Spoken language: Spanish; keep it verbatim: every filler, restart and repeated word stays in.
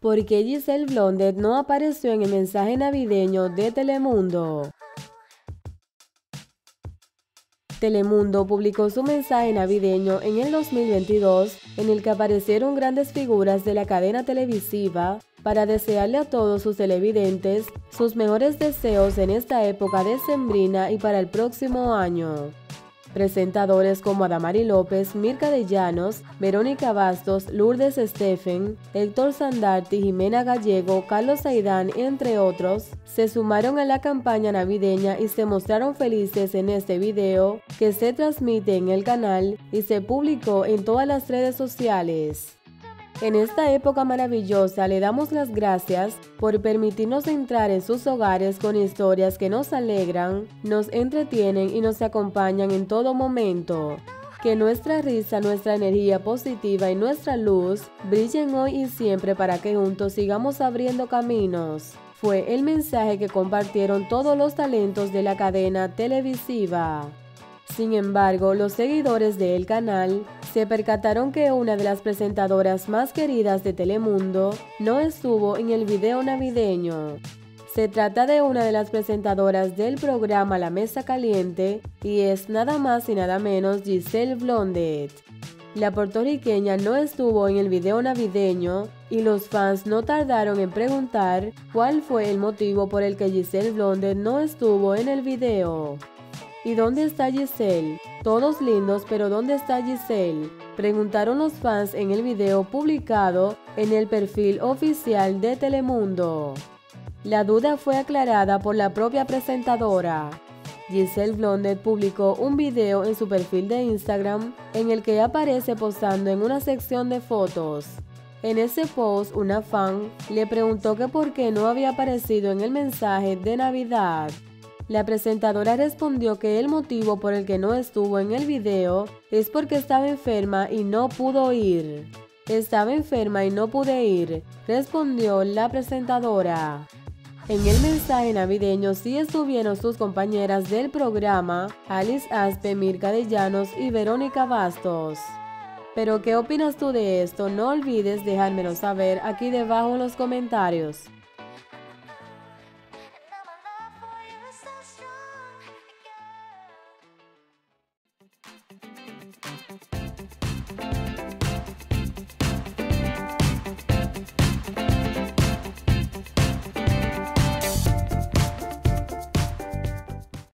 ¿Por qué Giselle Blondet no apareció en el mensaje navideño de Telemundo? Telemundo publicó su mensaje navideño en el dos mil veintidós, en el que aparecieron grandes figuras de la cadena televisiva para desearle a todos sus televidentes sus mejores deseos en esta época decembrina y para el próximo año. Presentadores como Adamari López, Mirka de Llanos, Verónica Bastos, Lourdes Estefen, Héctor Sandarti, Jimena Gallego, Carlos Aidán, entre otros, se sumaron a la campaña navideña y se mostraron felices en este video que se transmite en el canal y se publicó en todas las redes sociales. En esta época maravillosa le damos las gracias por permitirnos entrar en sus hogares con historias que nos alegran, nos entretienen y nos acompañan en todo momento. Que nuestra risa, nuestra energía positiva y nuestra luz brillen hoy y siempre para que juntos sigamos abriendo caminos. Fue el mensaje que compartieron todos los talentos de la cadena televisiva. Sin embargo, los seguidores del canal se percataron que una de las presentadoras más queridas de Telemundo no estuvo en el video navideño. Se trata de una de las presentadoras del programa La Mesa Caliente y es nada más y nada menos Giselle Blondet. La puertorriqueña no estuvo en el video navideño y los fans no tardaron en preguntar cuál fue el motivo por el que Giselle Blondet no estuvo en el video. ¿Y dónde está Giselle? Todos lindos, pero ¿dónde está Giselle?, preguntaron los fans en el video publicado en el perfil oficial de Telemundo. La duda fue aclarada por la propia presentadora. Giselle Blondet publicó un video en su perfil de Instagram en el que aparece posando en una sección de fotos. En ese post, una fan le preguntó que por qué no había aparecido en el mensaje de Navidad. La presentadora respondió que el motivo por el que no estuvo en el video es porque estaba enferma y no pudo ir. Estaba enferma y no pude ir, respondió la presentadora. En el mensaje navideño sí estuvieron sus compañeras del programa, Alice Aspe, Mirka de Llanos y Verónica Bastos. Pero ¿qué opinas tú de esto? No olvides dejármelo saber aquí debajo en los comentarios.